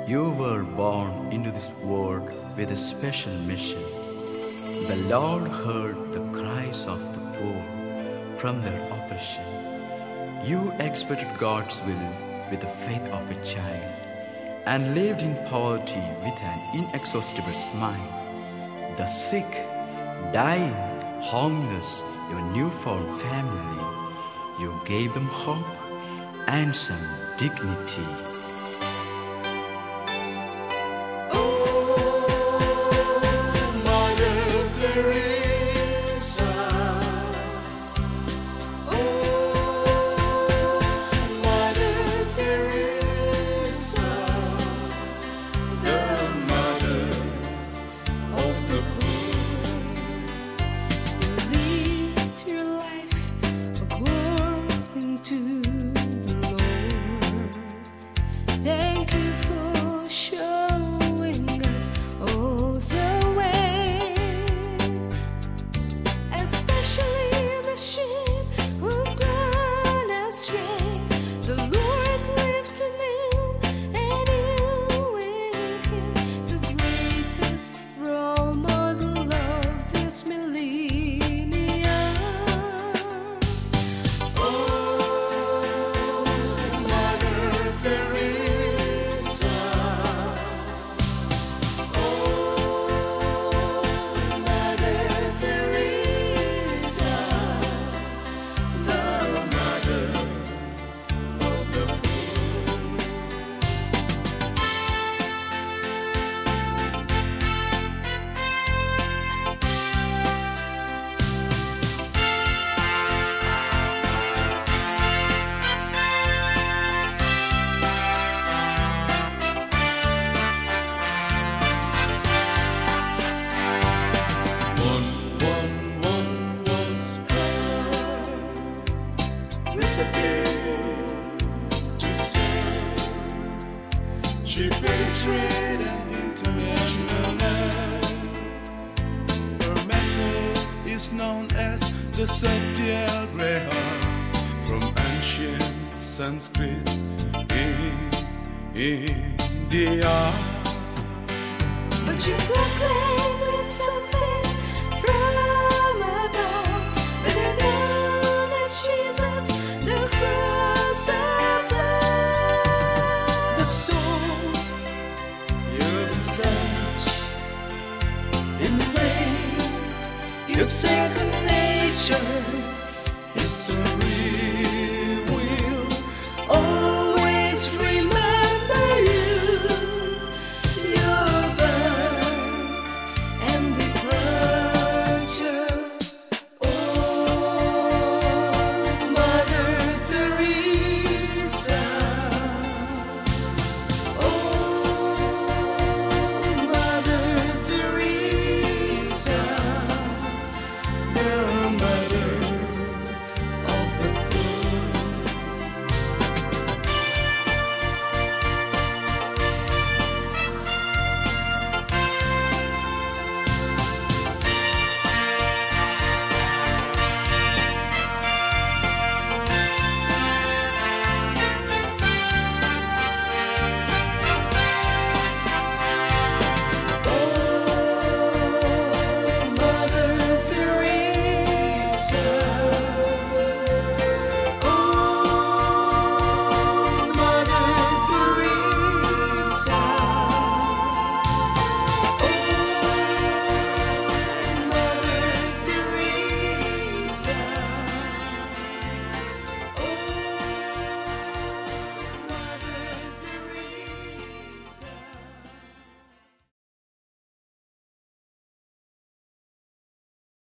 You were born into this world with a special mission. The Lord heard the cries of the poor from their oppression. You expected God's will with the faith of a child and lived in poverty with an inexhaustible smile. The sick, dying, homeless, your newfound family, you gave them hope and some dignity. She penetrated an international line. Her method is known as the Satyagraha, from ancient Sanskrit in India. But you proclaim it's something from above, better known as Jesus, the cross of love. The souls you've touched, invade your second nature.